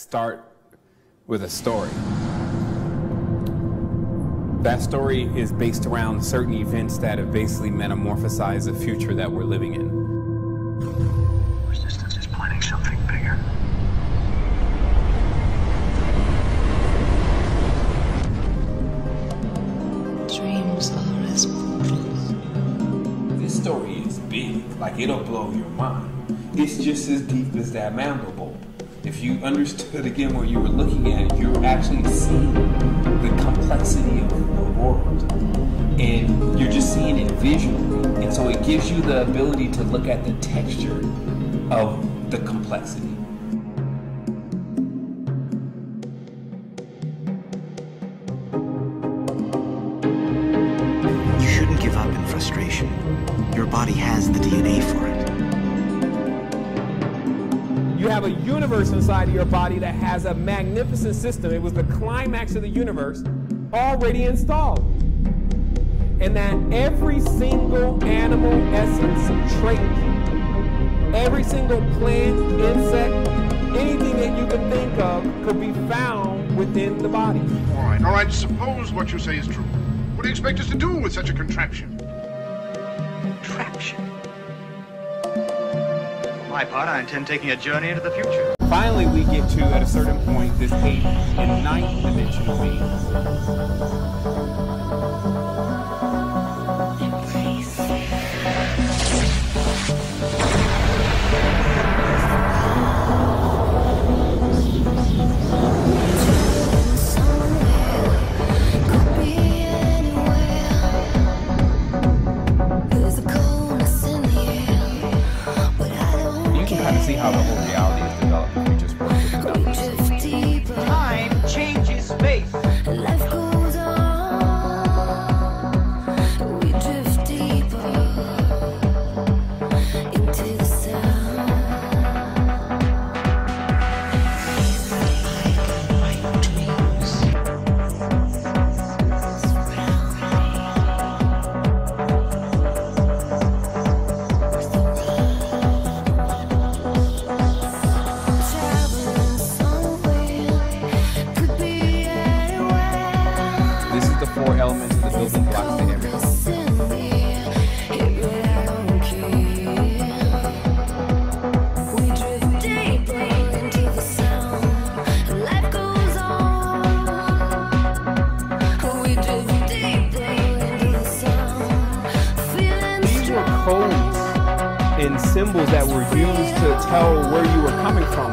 start with a story. That story is based around certain events that have basically metamorphosized the future that we're living in. Resistance is planning something bigger. Dreams are as portals. This story is big, like it'll blow your mind. It's just as deep as that mantle bulb. If you understood again what you were looking at, you're actually seeing the complexity of the world. And you're just seeing it visually. And so it gives you the ability to look at the texture of the complexity. You shouldn't give up in frustration. Your body has the DNA for it. You have a universe inside of your body that has a magnificent system. It was the climax of the universe already installed. And that every single animal essence trait, every single plant, insect, anything that you can think of could be found within the body. All right, suppose what you say is true. What do you expect us to do with such a contraption? Contraption. For my part, I intend taking a journey into the future. Finally, we get to, at a certain point, this 8th and 9th dimensional being. See how the whole reality is developed if you just work with the numbers. Time changes space. Life goes on. We drift deeper into the sound. My dreams traveling somewhere, could be anywhere. This is the 4 elements of the building blocks to everything. These were codes and symbols that were used to tell where you were coming from.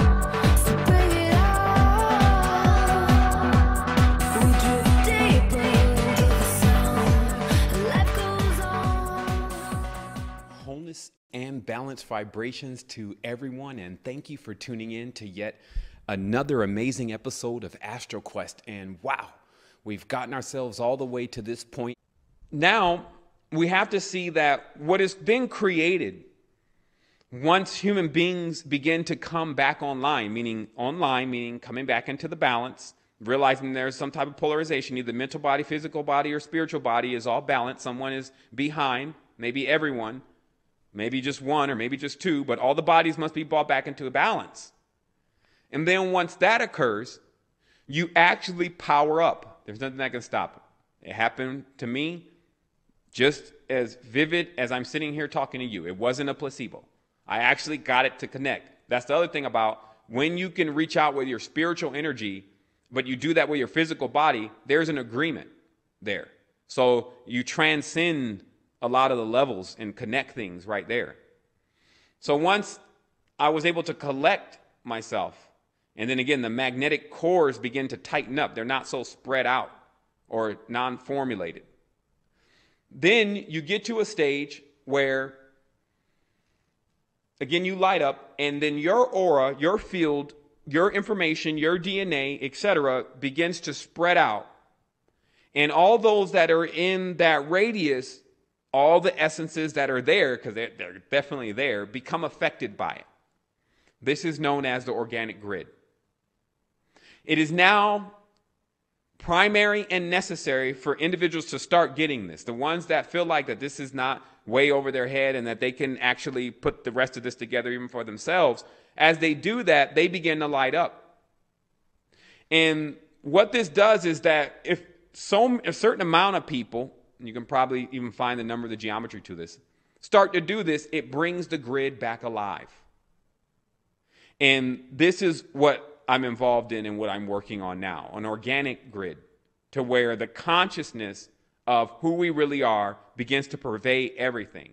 Wholeness and balanced vibrations to everyone, and thank you for tuning in to yet another amazing episode of Astro Quest. And wow, we've gotten ourselves all the way to this point. Now we have to see that what has been created, once human beings begin to come back online, meaning coming back into the balance, realizing there's some type of polarization, either mental body, physical body, or spiritual body is all balanced. Someone is behind, maybe everyone, maybe just one, or maybe just two, but all the bodies must be brought back into a balance. And then once that occurs, you actually power up. There's nothing that can stop it. It happened to me just as vivid as I'm sitting here talking to you. It wasn't a placebo. I actually got it to connect. That's the other thing about when you can reach out with your spiritual energy, but you do that with your physical body, there's an agreement there. So you transcend a lot of the levels and connect things right there. So once I was able to collect myself, and then again, the magnetic cores begin to tighten up. They're not so spread out or non-formulated. Then you get to a stage where, again, you light up, and then your aura, your field, your information, your DNA, etc., begins to spread out. And all those that are in that radius, all the essences that are there, because they're definitely there, become affected by it. This is known as the organic grid. It is now primary and necessary for individuals to start getting this. The ones that feel like that this is not way over their head and that they can actually put the rest of this together even for themselves, as they do that, they begin to light up. And what this does is that if a certain amount of people, and you can probably even find the number of the geometry to this, start to do this, it brings the grid back alive. And this is what I'm involved in and what I'm working on now, an organic grid, to where the consciousness of who we really are begins to pervade everything.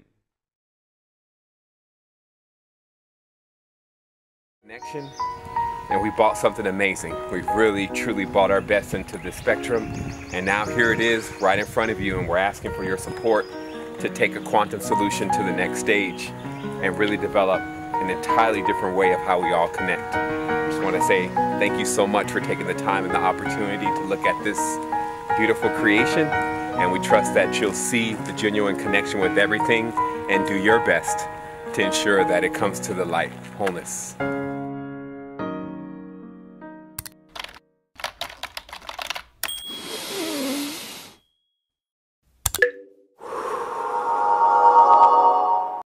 Connection, and we bought something amazing. We've really, truly bought our best into the spectrum, and now here it is right in front of you, and we're asking for your support to take a quantum solution to the next stage and really develop an entirely different way of how we all connect. I just want to say thank you so much for taking the time and the opportunity to look at this beautiful creation, and we trust that you'll see the genuine connection with everything and do your best to ensure that it comes to the light of wholeness.